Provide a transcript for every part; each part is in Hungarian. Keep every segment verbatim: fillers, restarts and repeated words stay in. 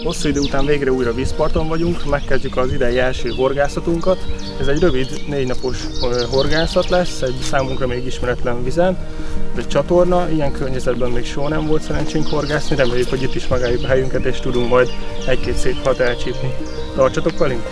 Hosszú idő után végre újra vízparton vagyunk, megkezdjük az idei első horgászatunkat. Ez egy rövid, négy napos horgászat lesz, egy számunkra még ismeretlen vizen. Ez egy csatorna, ilyen környezetben még soha nem volt szerencsénk horgászni, reméljük, hogy itt is megálljuk a helyünket és tudunk majd egy-két szép halat elcsípni. Tartsatok velünk!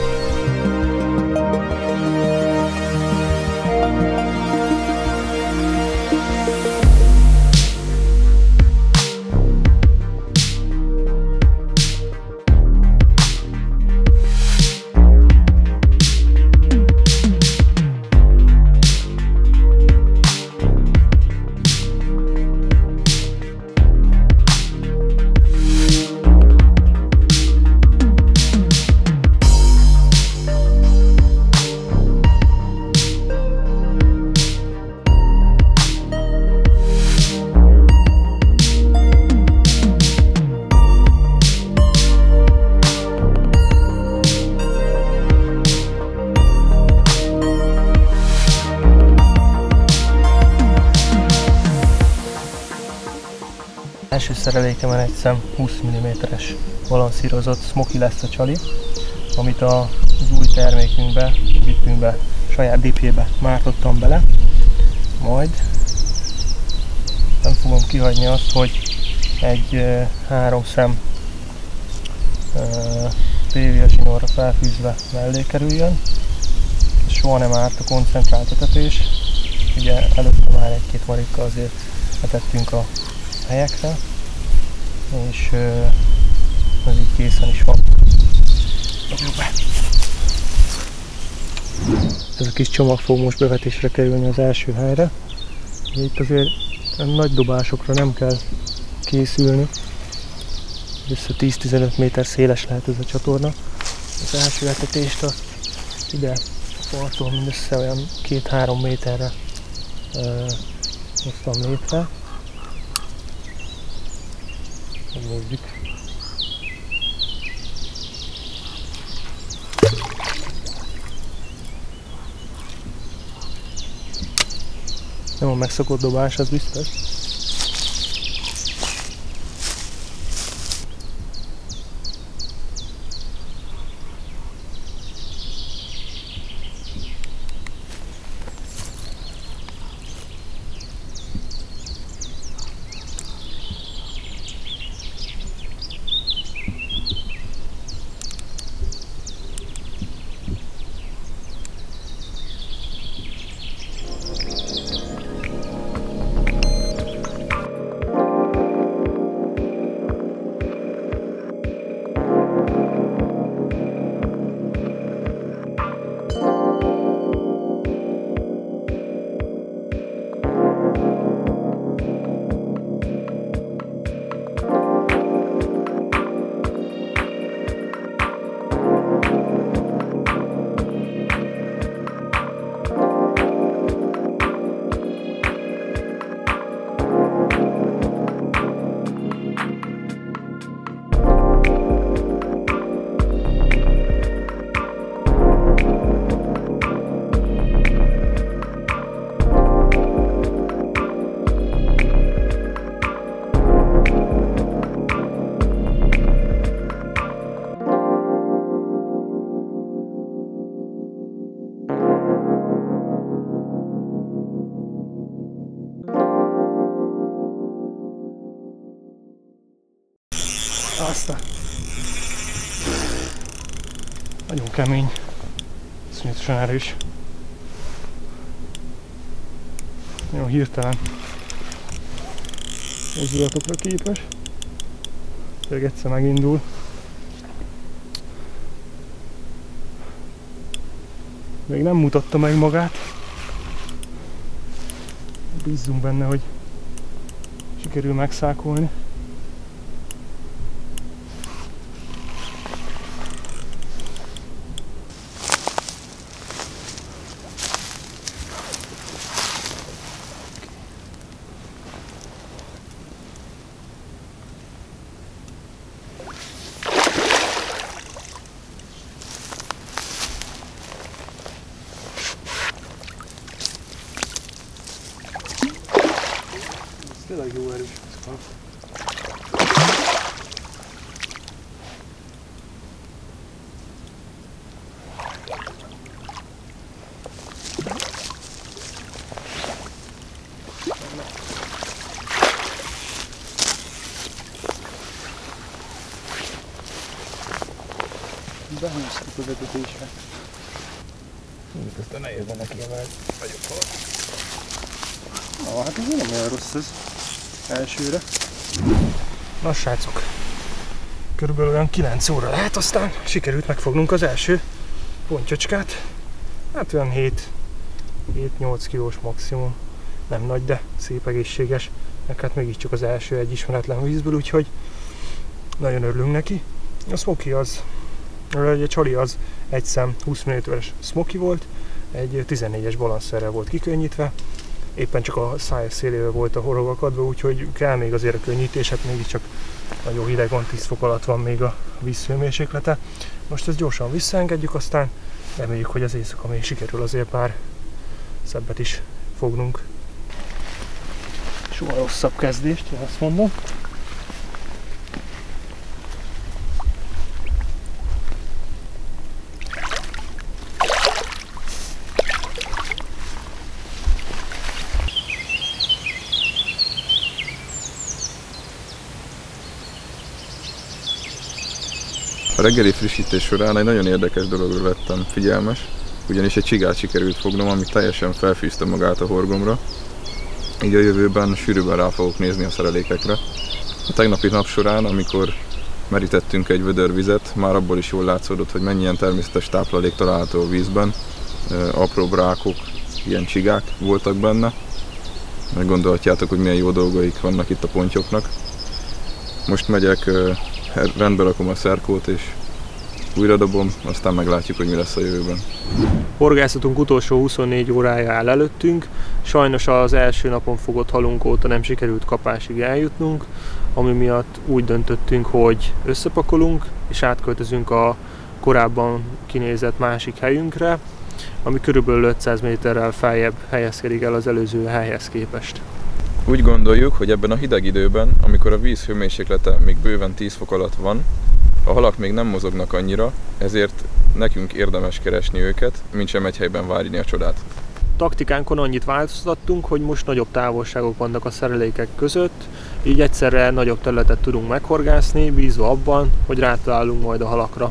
Első szerelékemen egy szem húsz milliméteres balanszírozott smoky lesz a csali, amit az új termékünkbe, dipünkbe, saját dipjébe mártottam bele. Majd nem fogom kihagyni azt, hogy egy e, három szem e, pé vé á zsinórra felfűzve mellé kerüljön. Soha nem árt a koncentrált etetés. Ugye előtte már egy-két marika azért etettünk a helyekre, és ez így készen is van. Ez a kis csomag fog most bevetésre kerülni az első helyre. Itt azért nagy dobásokra nem kell készülni. Össze tíz-tizenöt méter széles lehet ez a csatorna. Az első etetést azt ide a parttól mindössze olyan két-három méterre hoztam létre. Megnézzük. Nem a megszokott dobás, az biztos. Aztán nagyon kemény, iszonyatosan erős, nagyon hirtelen mozdulatokra képes, tényleg egyszer megindul. Még nem mutatta meg magát, bízzunk benne, hogy sikerül megszákolni. Tényleg jó erős. behúztuk a vezetésre. Itt aztán nehéz lenne kiemelni nagyobb halat. Na, hát ez nem olyan rossz ez elsőre. Na srácok, körülbelül olyan kilenc óra lehet, aztán sikerült megfognunk az első pontyocskát. Hát olyan hét-nyolc kilós maximum. Nem nagy, de szép egészséges. Meg hát mégiscsak az első egy ismeretlen vízből, úgyhogy nagyon örülünk neki. A Smoky az, a Csali az egy szem húsz milliméteres Smoky volt, egy tizennégyes balanszerrel volt kikönnyítve. Éppen csak a száj szélével volt a horog akadva, úgyhogy kell még azért a könnyítés, hát mégiscsak nagyon hideg van, tíz fok alatt van még a vízhőmérséklete. Most ezt gyorsan visszaengedjük, aztán reméljük, hogy az éjszaka még sikerül azért pár szebbet is fognunk. Soha rosszabb kezdést, én azt mondom. A reggeli frissítés során egy nagyon érdekes dologra lettem figyelmes, ugyanis egy csigát sikerült fognom, ami teljesen felfűzte magát a horgomra. Így a jövőben sűrűbben rá fogok nézni a szerelékekre. A tegnapi nap során, amikor merítettünk egy vödör vizet, már abból is jól látszódott, hogy mennyien természetes táplálék található a vízben. Apró rákok, ilyen csigák voltak benne. Meggondolhatjátok, hogy milyen jó dolgaik vannak itt a pontyoknak. Most megyek, rendbe rakom a szerkót és újra dobom, aztán meglátjuk, hogy mi lesz a jövőben. Horgászatunk utolsó huszonnégy órája áll előttünk. Sajnos az első napon fogott halunk óta nem sikerült kapásig eljutnunk, ami miatt úgy döntöttünk, hogy összepakolunk és átköltözünk a korábban kinézett másik helyünkre, ami körülbelül ötszáz méterrel feljebb helyezkedik el az előző helyhez képest. Úgy gondoljuk, hogy ebben a hideg időben, amikor a víz hőmérséklete még bőven tíz fok alatt van, a halak még nem mozognak annyira, ezért nekünk érdemes keresni őket, mint sem egy helyben várni a csodát. Taktikánkon annyit változtattunk, hogy most nagyobb távolságok vannak a szerelékek között, így egyszerre nagyobb területet tudunk meghorgászni, bízva abban, hogy rátalálunk majd a halakra.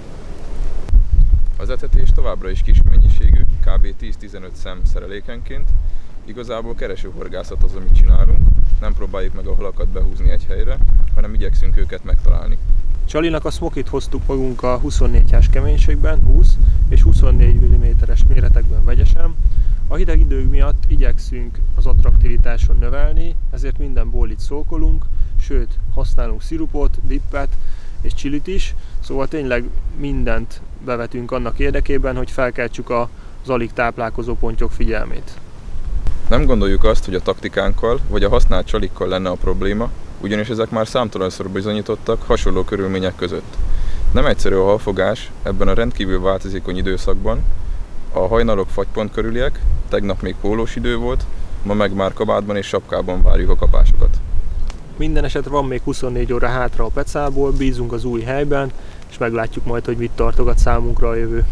Az etetés továbbra is kis mennyiségű, kb. tíz-tizenöt szem szerelékenként. Igazából keresőhorgászat az, amit csinálunk, nem próbáljuk meg a halakat behúzni egy helyre, hanem igyekszünk őket megtalálni. Csalinak a Smokyt hoztuk magunk a huszonnégyes keménységben, húsz és huszonnégy milliméteres méretekben vegyesen. A hideg idők miatt igyekszünk az attraktivitáson növelni, ezért minden bólit szókolunk, sőt használunk szirupot, dippet és csilit is, szóval tényleg mindent bevetünk annak érdekében, hogy felkeltsük az alig táplálkozó pontyok figyelmét. Nem gondoljuk azt, hogy a taktikánkkal vagy a használt csalikkal lenne a probléma, ugyanis ezek már számtalanszor bizonyítottak hasonló körülmények között. Nem egyszerű a halfogás ebben a rendkívül változékony időszakban. A hajnalok fagypont körüliek, tegnap még pólós idő volt, ma meg már kabátban és sapkában várjuk a kapásokat. Minden esetre van még huszonnégy óra hátra a pecából, bízunk az új helyben, és meglátjuk majd, hogy mit tartogat számunkra a jövő.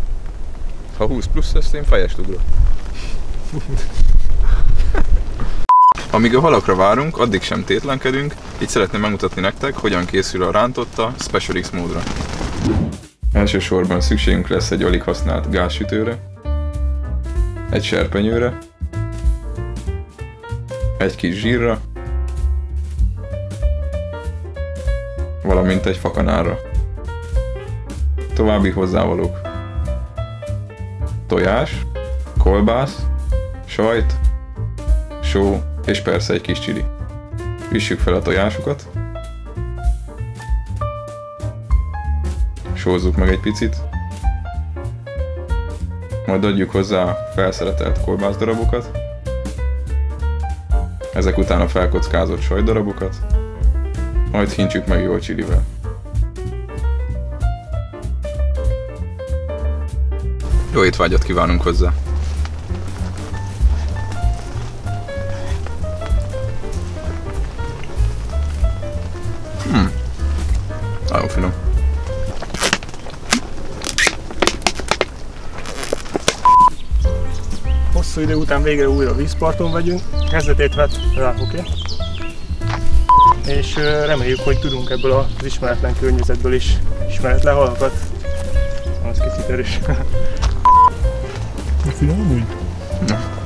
Ha húsz plusz lesz, én fejest ugrok. Amíg a halakra várunk, addig sem tétlenkedünk, így szeretném megmutatni nektek, hogyan készül a rántotta Special X módra. Elsősorban szükségünk lesz egy alig használt gázsütőre, egy serpenyőre, egy kis zsírra, valamint egy fakanálra. További hozzávalók: tojás, kolbász, sajt, só és persze egy kis csili. Üssük fel a tojásokat, sózzuk meg egy picit, majd adjuk hozzá a felszeretelt kolbászdarabokat, ezek után a felkockázott sajtdarabokat, majd hintsük meg jól csilivel. Jó étvágyat kívánunk hozzá! Hmm. Nagyon finom. Hosszú idő után végre újra vízparton vagyunk, kezdetét vett rá, oké? Okay? És reméljük, hogy tudunk ebből az ismeretlen környezetből is ismeretlen halakat Többször is. Finom úgy? Na.